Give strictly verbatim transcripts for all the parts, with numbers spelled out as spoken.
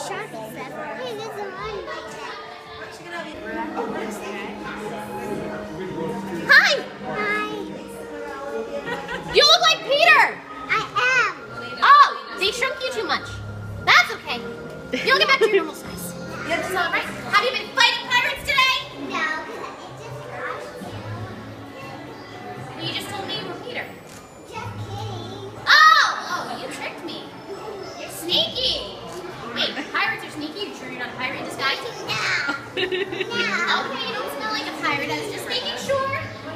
shark is that? Hey, there's a lion. Hi! Hi. You look like Peter! I am. Oh, they shrunk you too much. That's okay. You'll get back to your normal size. That's all right. Have you been fighting pirates today? No, it just You just told me you were Peter. Just kidding. Oh! Oh, you tricked me. You're sneaky. Wait, pirates are sneaky? You sure you're not a pirate in disguise? No. No. Okay, you don't smell like a pirate. I was just making sure.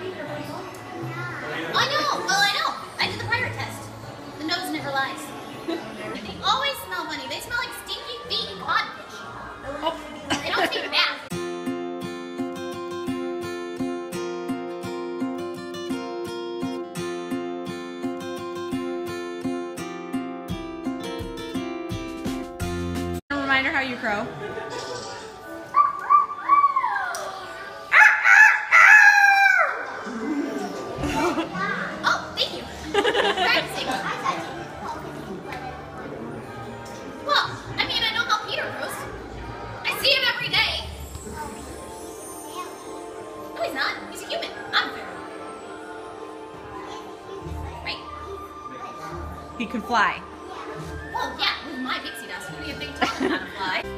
I know. Well, I know. I did the pirate test. The nose never lies. They always smell funny. They smell like stinky feet and codfish. Oh. They don't take a bath. A reminder how you crow. Oh, thank you. Practicing. Well, I mean, I know how Peter grows. I see him every day. No, he's not. He's a human. I'm fair. Right. He can fly. Well, yeah, with my pixie dust. What do you think taught him how to fly?